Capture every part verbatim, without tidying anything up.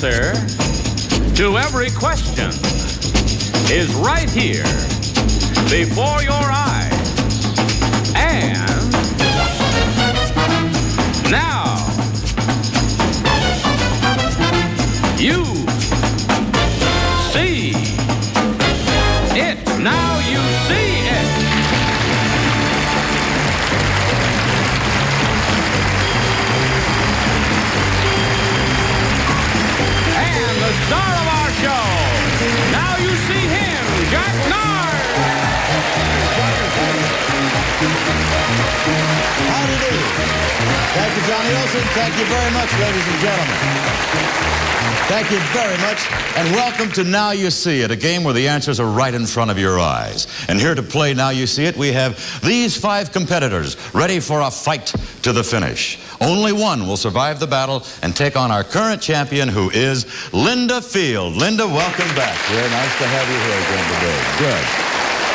answer to every question is right here before your eyes. And now, you see it. Now you see it. And the star of our show, now you see him, Jack Nard. Howdy do. Thank you, Johnny Olson. Thank you very much, ladies and gentlemen. Thank you very much, and welcome to Now You See It, a game where the answers are right in front of your eyes. And here to play Now You See It, we have these five competitors ready for a fight to the finish. Only one will survive the battle and take on our current champion, who is Linda Field. Linda, welcome back. Very nice to have you here again today. Good.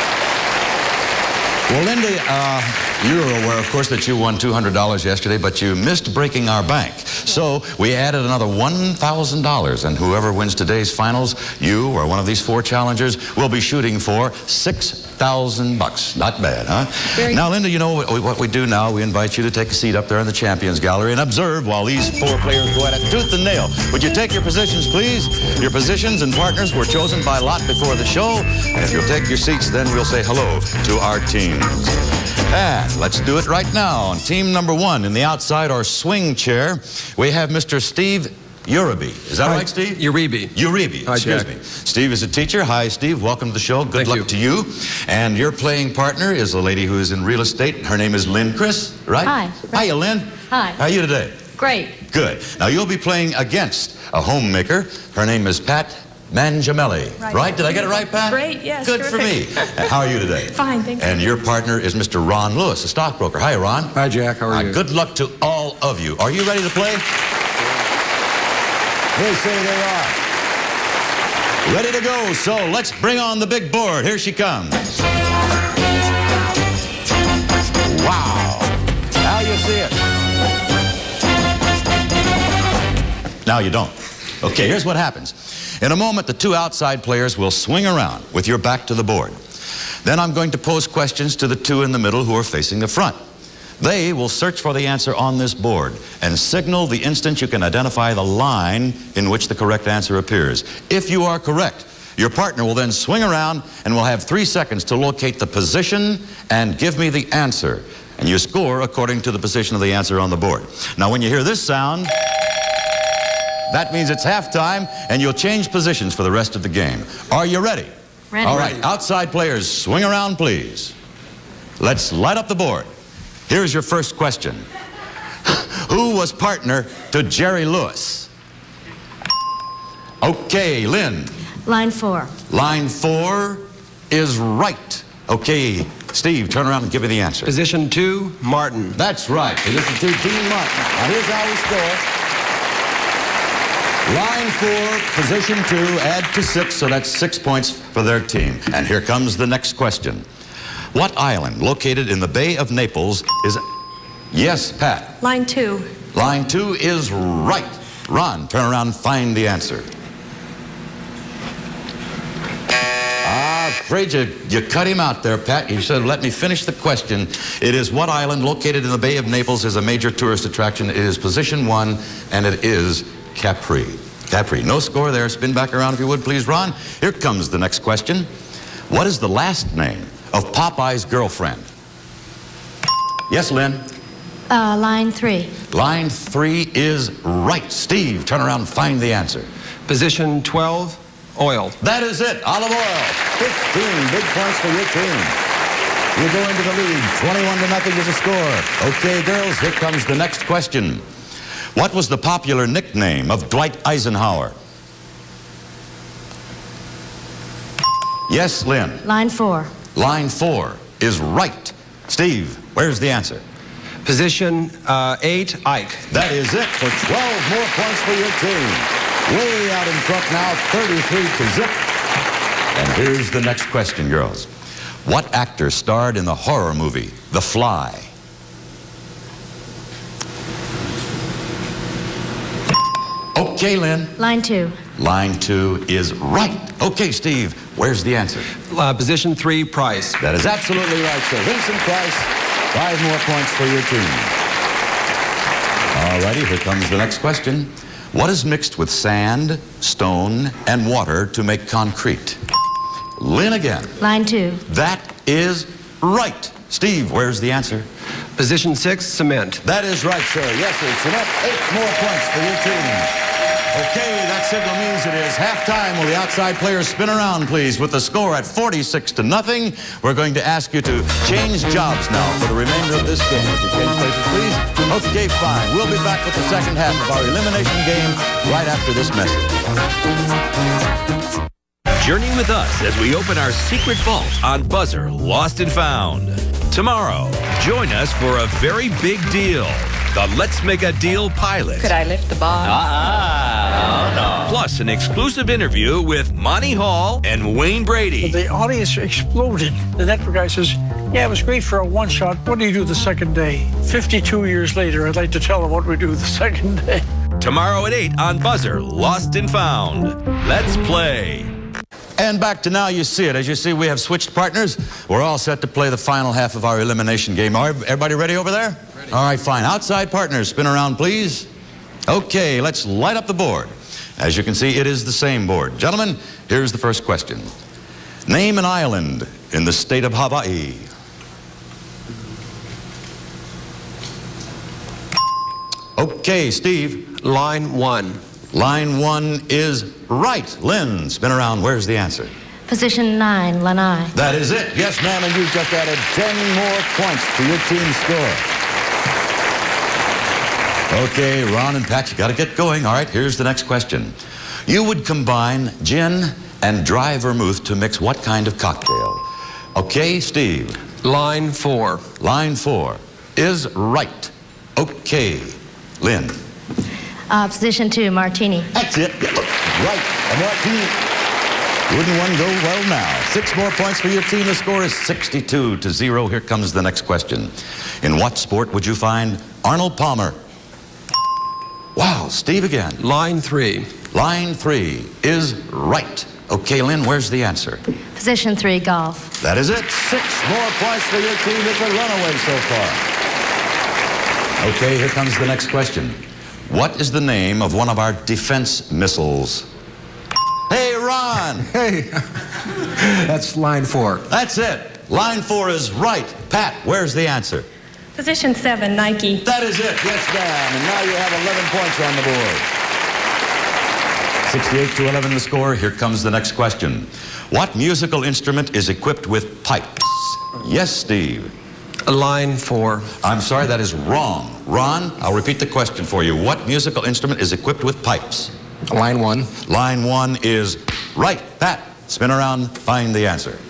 Well, Linda, uh, you're aware, of course, that you won two hundred dollars yesterday, but you missed breaking our bank. So we added another one thousand dollars, and whoever wins today's finals, you or one of these four challengers, will be shooting for six thousand bucks. Not bad, huh? Very now, Linda, you know what we, what we do now? We invite you to take a seat up there in the Champions Gallery and observe while these four players go at it tooth and nail. Would you take your positions, please? Your positions and partners were chosen by lot before the show, and if you'll take your seats, then we'll say hello to our team. And let's do it right now. On team number one, in the outside or swing chair, we have Mister Steve Uribe. Is that Hi. right, Steve? Uribe. Uribe, Hi, excuse Jack. me. Steve is a teacher. Hi, Steve. Welcome to the show. Good Thank luck you. to you. And your playing partner is a lady who is in real estate. Her name is Lynn Chris, right? Hi. Hiya, Lynn. Hi. How are you today? Great. Good. Now, you'll be playing against a homemaker. Her name is Pat Mangiamelli. Right. Right? Did I get it right, Pat? Great, yes, Good for me. terrific. Uh, How are you today? Fine, thank you. And your partner is Mister Ron Lewis, a stockbroker. Hi, Ron. Hi, Jack. How are Uh, you? good luck to all of you. Are you ready to play? They say they are. Ready to go, so let's bring on the big board. Here she comes. Wow. Now you see it. Now you don't. Okay, here's what happens. In a moment, the two outside players will swing around with your back to the board. Then I'm going to pose questions to the two in the middle who are facing the front. They will search for the answer on this board and signal the instant you can identify the line in which the correct answer appears. If you are correct, your partner will then swing around and will have three seconds to locate the position and give me the answer. And you score according to the position of the answer on the board. Now, when you hear this sound, that means it's halftime, and you'll change positions for the rest of the game. Are you ready? Ready. All right, outside players, swing around, please. Let's light up the board. Here's your first question. Who was partner to Jerry Lewis? Okay, Lynn. Line four. Line four is right. Okay, Steve, turn around and give me the answer. Position two, Martin. That's right. Position two, Dean Martin. Now, here's how we score. Line four, position two, add to six, so that's six points for their team. And here comes the next question. What island located in the Bay of Naples is... Yes, Pat. Line two. Line two is right. Ron, turn around and find the answer. Ah, afraid you, you cut him out there, Pat. You said, let me finish the question. It is what island located in the Bay of Naples is a major tourist attraction. It is position one, and it is Capri. Capri. No score there. Spin back around if you would, please, Ron. Here comes the next question. What is the last name of Popeye's girlfriend? Yes, Lynn? Uh, line three. Line three is right. Steve, turn around and find the answer. Position twelve, oil. That is it. Olive oil. fifteen big points for your team. You go into the lead. twenty-one to nothing is the score. Okay, girls, here comes the next question. What was the popular nickname of Dwight Eisenhower? Yes, Lynn. Line four. Line four is right. Steve, where's the answer? Position uh, eight, Ike. That is it for twelve more points for your team. Way out in front now, thirty-three to zip. And here's the next question, girls. What actor starred in the horror movie, The Fly? Okay, Lynn. Line two. Line two is right. Okay, Steve, where's the answer? Uh, position three, Price. That is absolutely right, sir. Vincent Price, five more points for your team. All righty, here comes the next question. What is mixed with sand, stone, and water to make concrete? Lynn again. Line two. That is right. Steve, where's the answer? Position six, Cement. That is right, sir. Yes, sir. Cement, eight more points for your team. Okay, that signal means it is halftime. Will the outside players spin around, please, with the score at forty-six to nothing. We're going to ask you to change jobs now for the remainder of this game. Would you change places, please? Okay, fine. We'll be back with the second half of our elimination game right after this message. Journey with us as we open our secret vault on Buzzer Lost and Found. Tomorrow, join us for a very big deal. The Let's Make a Deal pilot. Could I lift the box? Ah, no. Plus, an exclusive interview with Monty Hall and Wayne Brady. The audience exploded. The network guy says, yeah, it was great for a one-shot. What do you do the second day? fifty-two years later, I'd like to tell them what we do the second day. Tomorrow at eight on Buzzer Lost and Found. Let's play. And back to Now You See It. As you see, we have switched partners. We're all set to play the final half of our elimination game. Are everybody ready over there? Ready. All right, fine. Outside partners, spin around, please. Okay, let's light up the board. As you can see, it is the same board. Gentlemen, here's the first question. Name an island in the state of Hawaii. Okay, Steve. Line one. Line one is right. Lynn, spin around. Where's the answer? Position nine, Lanai. That is it. Yes, ma'am, and you've just added ten more points to your team's score. Okay, Ron and Pat, you got to get going. All right, here's the next question. You would combine gin and dry vermouth to mix what kind of cocktail? Okay, Steve. Line four. Line four is right. Okay, Lynn. Uh, position two, Martini. That's it. Right. A martini. Wouldn't one go well now? Six more points for your team. The score is sixty-two to zero. Here comes the next question. In what sport would you find Arnold Palmer? Wow, Steve again. Line three. Line three is right. Okay, Lynn, where's the answer? Position three, golf. That is it. Six more points for your team. It's a runaway so far. Okay, here comes the next question. What is the name of one of our defense missiles? Hey, Ron! Hey, that's line four. That's it. Line four is right. Pat, where's the answer? Position seven, Nike. That is it. Yes, ma'am. And now you have eleven points on the board. sixty-eight to eleven the score. Here comes the next question. What musical instrument is equipped with pipes? Yes, Steve. Line four. I'm sorry, that is wrong. Ron, I'll repeat the question for you. What musical instrument is equipped with pipes? Line one. Line one is right. Pat, spin around, find the answer.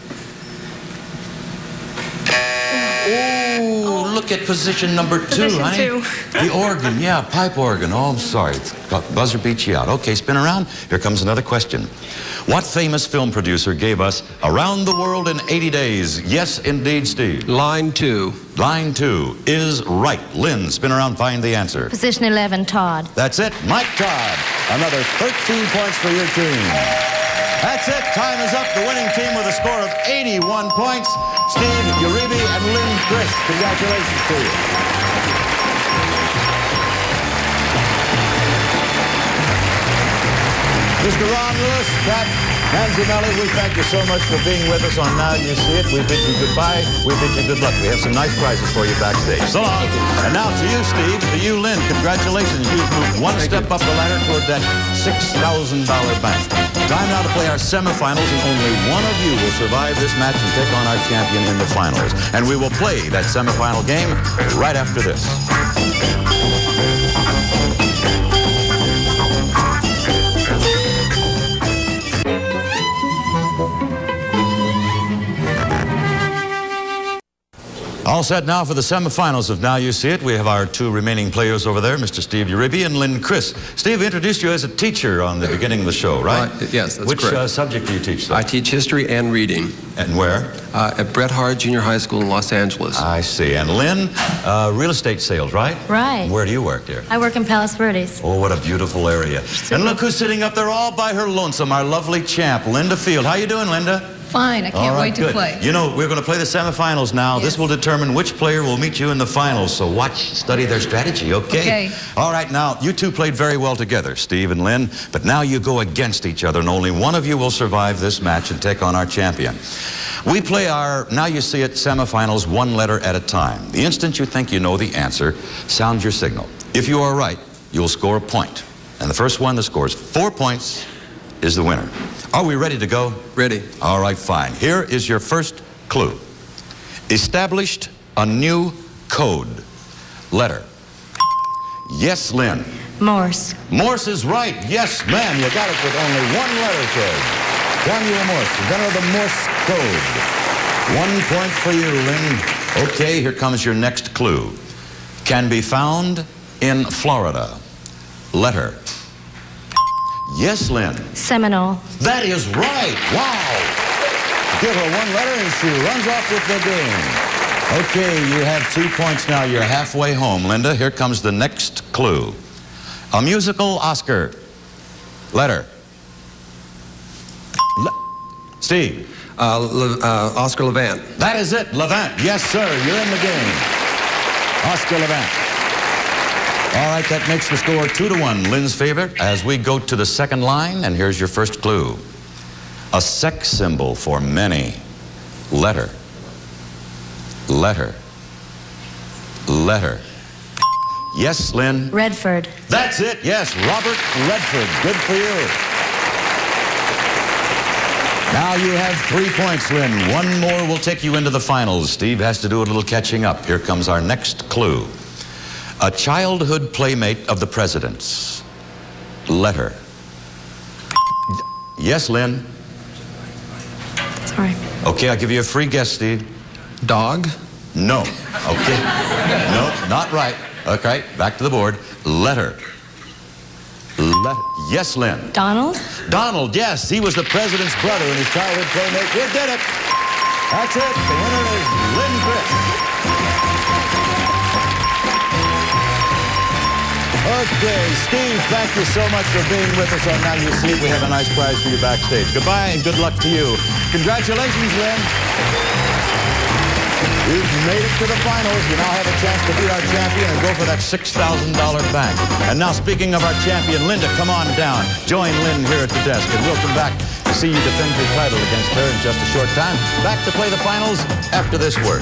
Oh, look at position number two, Position honey. two. The organ, yeah, pipe organ. Oh, I'm sorry. Buzzer beat you out. Okay, spin around. Here comes another question. What famous film producer gave us Around the World in eighty days? Yes, indeed, Steve. Line two. Line two is right. Lynn, spin around, find the answer. Position eleven, Todd. That's it. Mike Todd. Another thirteen points for your team. That's it. Time is up. The winning team with a score of eighty-one points. Steve, Uribe, and Lynn Chris. Congratulations to you. Mister Ron Lewis, Pat Manzamelli, we thank you so much for being with us on Now You See It. We bid you goodbye. We bid you good luck. We have some nice prizes for you backstage. So long. And now to you, Steve. To you, Lynn. Congratulations. You've moved one step up the ladder toward that six thousand dollar bank. Time now to play our semifinals, and only one of you will survive this match and take on our champion in the finals. And we will play that semifinal game right after this. All All set now for the semifinals of Now You See It. We have our two remaining players over there, Mister Steve Uribe and Lynn Chris. Steve introduced you as a teacher on the beginning of the show, right? Right, yes, that's Which correct. uh, subject do you teach, though? I teach history and reading. And where? Uh, at Bret Harte Junior High School in Los Angeles. I see. And Lynn, uh, real estate sales, right? Right. Where do you work, dear? I work in Palos Verdes. Oh, what a beautiful area. And look who's sitting up there all by her lonesome, our lovely champ, Linda Field. How you doing, Linda? Fine, I can't All right, wait to good. play. You know, we're going to play the semifinals now. Yes. This will determine which player will meet you in the finals, so watch, study their strategy, okay? Okay. All right, now, you two played very well together, Steve and Lynn, but now you go against each other, and only one of you will survive this match and take on our champion. We play our Now You See It semifinals one letter at a time. The instant you think you know the answer, sound your signal. If you are right, you'll score a point. And the first one that scores four points is the winner. Are we ready to go? Ready. All right, fine. Here is your first clue. Established a new code. Letter. Yes, Lynn. Morse. Morse is right. Yes, ma'am. You got it with only one letter, kid. Samuel Morse, inventor of the Morse code. One point for you, Lynn. Okay, here comes your next clue. Can be found in Florida. Letter. Yes, Lynn. Seminole. That is right. Wow. Give her one letter and she runs off with the game. Okay, you have two points now. You're halfway home, Linda. Here comes the next clue. A musical Oscar. Letter. Le Steve. Uh, Le uh, Oscar Levant. That is it, Levant. Yes, sir. You're in the game. Oscar Levant. All right, that makes the score two to one, Lynn's favor, as we go to the second line, and here's your first clue. A sex symbol for many. Letter. Letter. Letter. Yes, Lynn? Redford. That's it, yes, Robert Redford. Good for you. Now you have three points, Lynn. One more will take you into the finals. Steve has to do a little catching up. Here comes our next clue. A childhood playmate of the president's. Letter. Yes, Lynn? Sorry. Okay, I'll give you a free guess, Steve. Dog. No. Okay. No, not right. Okay, back to the board. Letter. Letter. Yes, Lynn? Donald. Donald, yes. He was the president's brother and his childhood playmate. You did it. That's it. The winner is Lynn Chris. Okay, Steve, thank you so much for being with us on Now You See It. We have a nice prize for you backstage. Goodbye and good luck to you. Congratulations, Lynn. You've made it to the finals. You now have a chance to beat our champion and go for that six thousand dollar bank. And now, speaking of our champion, Linda, come on down. Join Lynn here at the desk, and we'll come back to see you defend your title against her in just a short time. Back to play the finals after this word.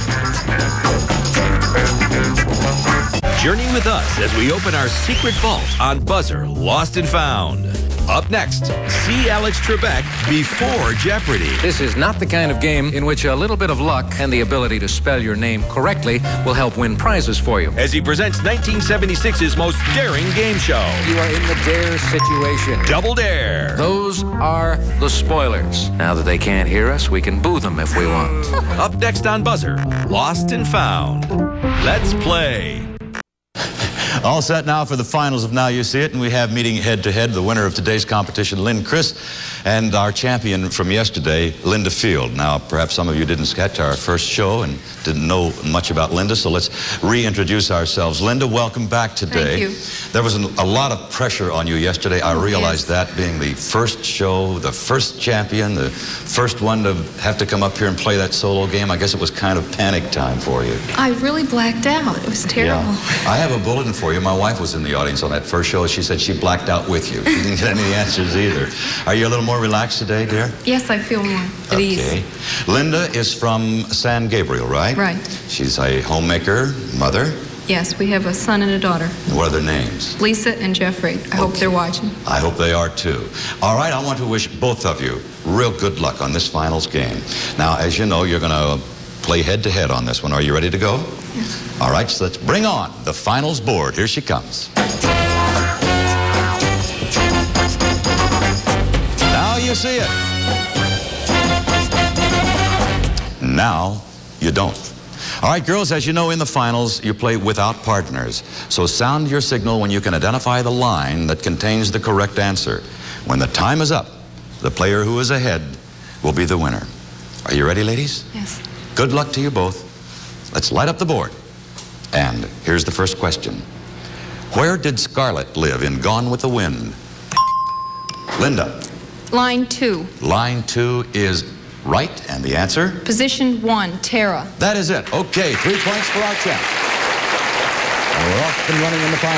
Journey with us as we open our secret vault on Buzzer, Lost and Found. Up next, see Alex Trebek before Jeopardy. This is not the kind of game in which a little bit of luck and the ability to spell your name correctly will help win prizes for you. As he presents nineteen seventy-six's most daring game show. You are in the dare situation. Double Dare. Those are the spoilers. Now that they can't hear us, we can boo them if we want. Up next on Buzzer, Lost and Found. Let's play. All set now for the finals of Now You See It, and we have meeting head-to-head the winner of today's competition, Lynn Chris, and our champion from yesterday, Linda Field. Now, perhaps some of you didn't catch our first show and didn't know much about Linda, so let's reintroduce ourselves. Linda, welcome back today. Thank you. There was an, a lot of pressure on you yesterday. I realized yes. that, being the first show, the first champion, the first one to have to come up here and play that solo game. I guess it was kind of panic time for you. I really blacked out. It was terrible. Yeah. I have a bulletin for you. My wife was in the audience on that first show. She said she blacked out with you. She didn't get any answers either. Are you a little more relaxed today, dear? Yes, I feel more at okay. ease. Linda is from San Gabriel, right? Right. She's a homemaker, mother. Yes, we have a son and a daughter. What are their names? Lisa and Jeffrey. I okay. hope they're watching. I hope they are too. All right, I want to wish both of you real good luck on this finals game. Now, as you know, you're going to play head-to-head on this one. Are you ready to go? Yes. All right, so let's bring on the finals board. Here she comes. Now you see it. Now you don't. All right, girls, as you know, in the finals, you play without partners. So sound your signal when you can identify the line that contains the correct answer. When the time is up, the player who is ahead will be the winner. Are you ready, ladies? Yes. Good luck to you both. Let's light up the board. And here's the first question. Where did Scarlett live in Gone with the Wind? Linda. Line two. Line two is right, and the answer? Position one, Tara. That is it. Okay, three points for our champ. And we're off and running in the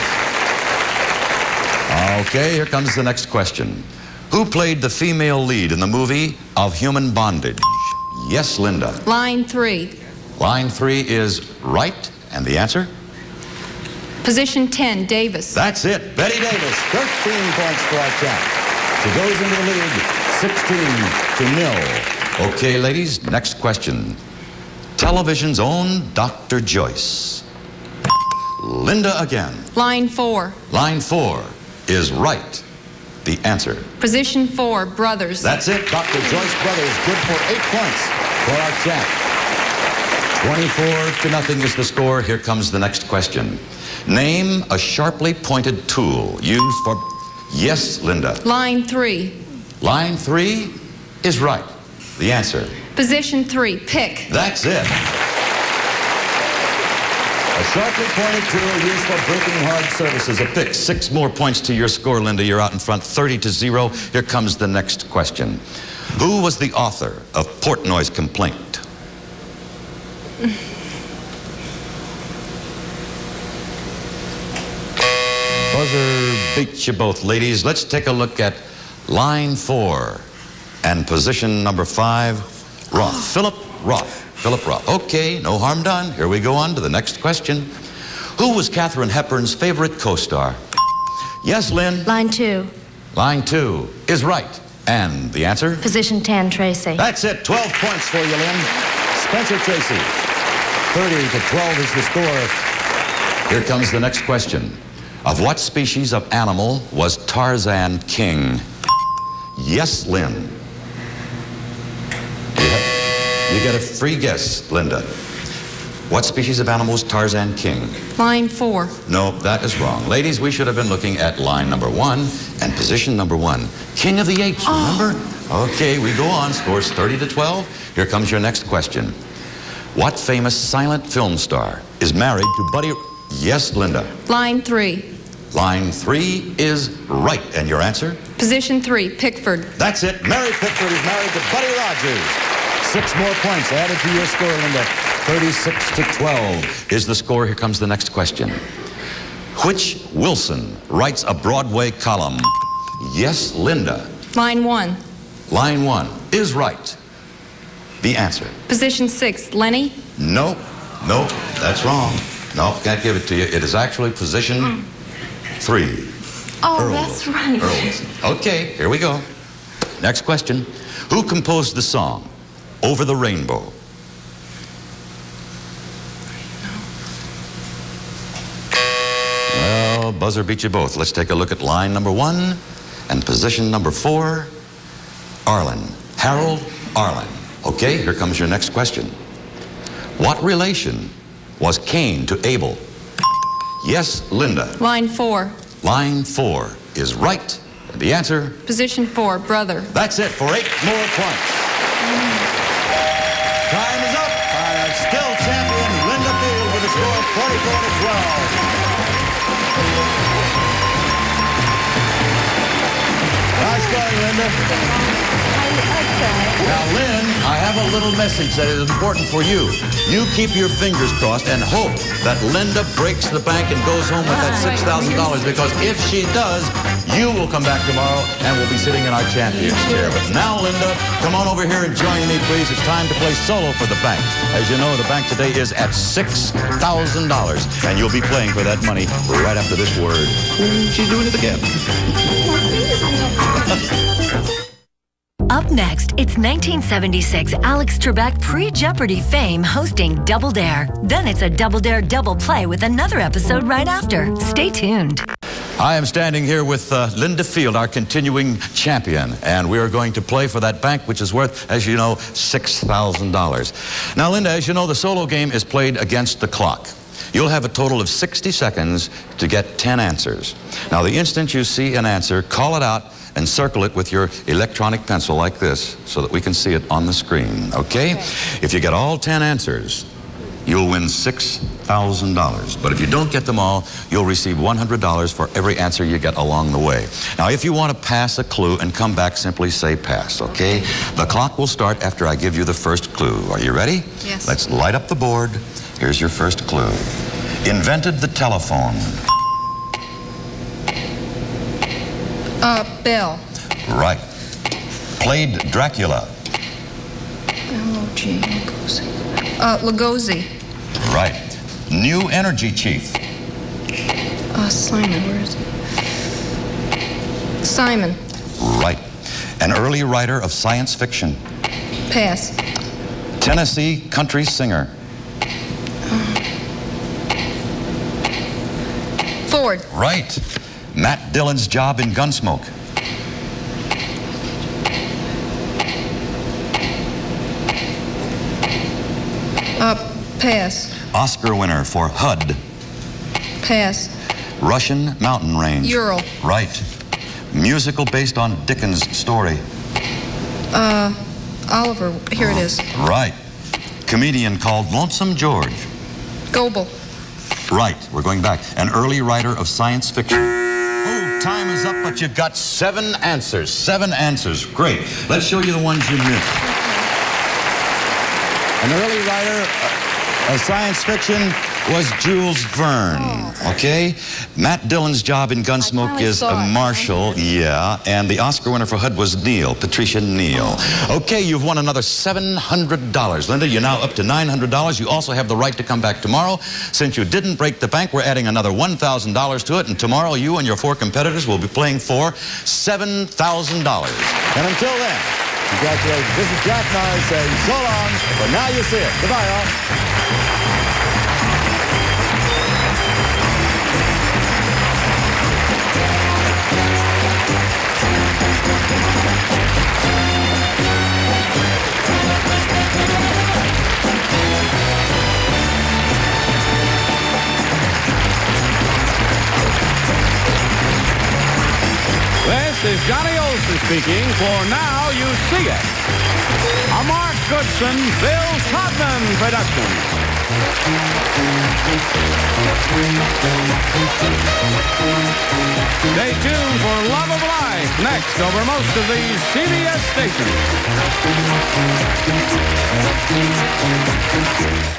finals. Okay, here comes the next question. Who played the female lead in the movie Of Human Bondage? Yes, Linda. Line three. Line three is right, and the answer? Position ten, Davis. That's it. Betty Davis, thirteen points for our champ. She goes into the lead, sixteen to nil. Okay, ladies, next question. Television's own Doctor Joyce. Linda again. Line four. Line four is right. The answer. Position four, Brothers. That's it. Doctor Joyce Brothers, good for eight points for our champ. twenty-four to nothing is the score. Here comes the next question. Name a sharply pointed tool used for... Yes, Linda. Line three. Line three is right. The answer. Position three, pick. That's it. A sharply pointed tool used for breaking hard surfaces. A pick. Six more points to your score, Linda. You're out in front, thirty to zero. Here comes the next question. Who was the author of Portnoy's Complaint? Buzzer beats you both, ladies. Let's take a look at line four and position number five, Roth. Oh. Philip Roth. Philip Roth. Okay, no harm done. Here we go on to the next question. Who was Katharine Hepburn's favorite co-star? Yes, Lynn? Line two. Line two is right. And the answer? Position ten, Tracy. That's it. twelve points for you, Lynn. Spencer Tracy. thirty to twelve is the score. Here comes the next question. Of what species of animal was Tarzan king? Yes, Lynn. You, have, you get a free guess, Linda. What species of animal was Tarzan king? Line four. No, that is wrong. Ladies, we should have been looking at line number one and position number one. King of the apes, remember? Oh. Okay, we go on. Scores thirty to twelve. Here comes your next question. What famous silent film star is married to Buddy... Yes, Linda. Line three. Line three is right. And your answer? Position three, Pickford. That's it. Mary Pickford is married to Buddy Rogers. Six more points added to your score, Linda. thirty-six to twelve is the score. Here comes the next question. Which Wilson writes a Broadway column? Yes, Linda. Line one. Line one is right. The answer? Position six, Lenny. No, no, that's wrong. No, can't give it to you. It is actually position three. Oh, Earl that's Wilson. right. Earl Wilson. Okay, here we go. Next question. Who composed the song Over the Rainbow? Well, buzzer beat you both. Let's take a look at line number one and position number four. Arlen. Harold Arlen. Okay, here comes your next question. What relation was Cain to Abel? Yes, Linda. Line four. Line four is right. And the answer? Position four, brother. That's it for eight more points. Time is up. Our still champion, Linda Field, with a score of forty-four to twelve. Nice going, Linda. Now, Lynn, I have a little message that is important for you. You keep your fingers crossed and hope that Linda breaks the bank and goes home with that six thousand dollars, because if she does, you will come back tomorrow and we'll be sitting in our champion's chair. But now, Linda, come on over here and join me, please. It's time to play solo for the bank. As you know, the bank today is at six thousand dollars, and you'll be playing for that money right after this word. Ooh, she's doing it again. Up next, it's nineteen seventy-six Alex Trebek pre-Jeopardy fame hosting Double Dare. Then it's a Double Dare double play with another episode right after. Stay tuned. I am standing here with uh, Linda Field, our continuing champion, and we are going to play for that bank, which is worth, as you know, six thousand dollars. Now, Linda, as you know, the solo game is played against the clock. You'll have a total of sixty seconds to get ten answers. Now, the instant you see an answer, call it out and circle it with your electronic pencil like this so that we can see it on the screen, okay? Okay. If you get all ten answers, you'll win six thousand dollars. But if you don't get them all, you'll receive one hundred dollars for every answer you get along the way. Now, if you want to pass a clue and come back, simply say pass, okay? The clock will start after I give you the first clue. Are you ready? Yes. Let's light up the board. Here's your first clue. Invented the telephone. Uh, Bell. Right. Played Dracula. L O G, Lugosi. Uh, Lugosi. Right. New energy chief. Uh, Simon, where is he? Simon. Right. An early writer of science fiction. Pass. Tennessee country singer. Uh, Ford. Right. Matt Dillon's job in Gunsmoke. Uh, pass. Oscar winner for H U D. Pass. Russian mountain range. Ural. Right. Musical based on Dickens' story. Uh, Oliver. Here it is. Right. Comedian called Lonesome George. Goebel. Right. We're going back. An early writer of science fiction. Oh, time is up, but you've got seven answers. Seven answers. Great. Let's show you the ones you missed. An early writer of science fiction was Jules Verne, oh. Okay? Matt Dillon's job in Gunsmoke is a marshal, yeah, and the Oscar winner for H U D was Neil, Patricia Neal. Oh. Okay, you've won another seven hundred dollars. Linda, you're now up to nine hundred dollars. You also have the right to come back tomorrow. Since you didn't break the bank, we're adding another one thousand dollars to it, and tomorrow you and your four competitors will be playing for seven thousand dollars. And until then, congratulations. This is Jack Norris saying so long, but now you see it. Goodbye, all. This is Johnny Olson speaking for Now You See It, a Mark Goodson, Bill Todman production. Stay tuned for Love of Life next over most of these C B S stations.